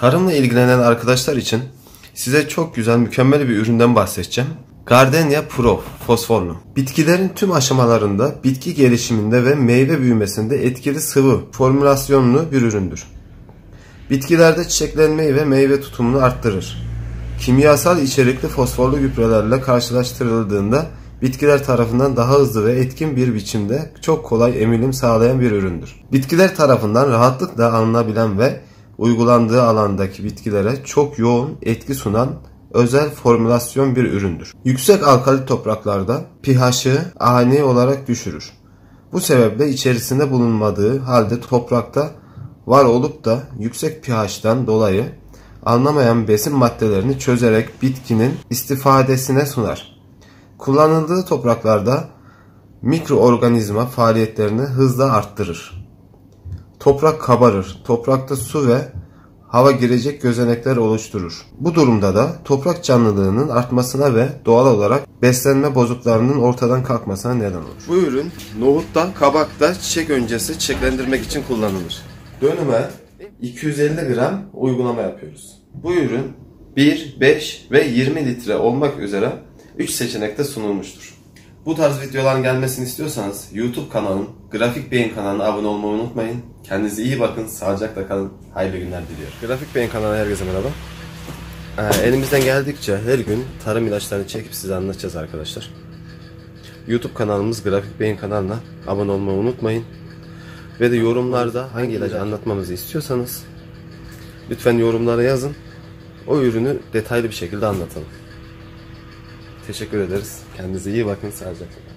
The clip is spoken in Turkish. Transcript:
Tarımla ilgilenen arkadaşlar için size çok güzel, mükemmel bir üründen bahsedeceğim. Gardenia Pro fosforlu. Bitkilerin tüm aşamalarında, bitki gelişiminde ve meyve büyümesinde etkili sıvı formülasyonlu bir üründür. Bitkilerde çiçeklenmeyi ve meyve tutumunu arttırır. Kimyasal içerikli fosforlu gübrelerle karşılaştırıldığında bitkiler tarafından daha hızlı ve etkin bir biçimde çok kolay emilim sağlayan bir üründür. Bitkiler tarafından rahatlıkla alınabilen ve uygulandığı alandaki bitkilere çok yoğun etki sunan özel formülasyon bir üründür. Yüksek alkali topraklarda pH'ı ani olarak düşürür. Bu sebeple içerisinde bulunmadığı halde toprakta var olup da yüksek pH'ten dolayı anlamayan besin maddelerini çözerek bitkinin istifadesine sunar. Kullanıldığı topraklarda mikroorganizma faaliyetlerini hızla arttırır. Toprak kabarır. Toprakta su ve hava girecek gözenekler oluşturur. Bu durumda da toprak canlılığının artmasına ve doğal olarak beslenme bozukluklarının ortadan kalkmasına neden olur. Bu ürün nohutta, kabakta çiçek öncesi çiçeklendirmek için kullanılır. Dönüme 250 gram uygulama yapıyoruz. Bu ürün 1, 5 ve 20 litre olmak üzere 3 seçenekte sunulmuştur. Bu tarz videoların gelmesini istiyorsanız YouTube kanalım, Grafik Beyin kanalına abone olmayı unutmayın. Kendinize iyi bakın, sağlıcakla kalın, hayırlı günler diliyorum. Grafik Beyin kanalına herkese merhaba. Elimizden geldikçe her gün tarım ilaçlarını çekip size anlatacağız arkadaşlar. YouTube kanalımız Grafik Beyin kanalına abone olmayı unutmayın. Ve de yorumlarda hangi ilacı anlatmamızı istiyorsanız lütfen yorumlara yazın. O ürünü detaylı bir şekilde anlatalım. Teşekkür ederiz. Kendinize iyi bakın. Sağlıcakla.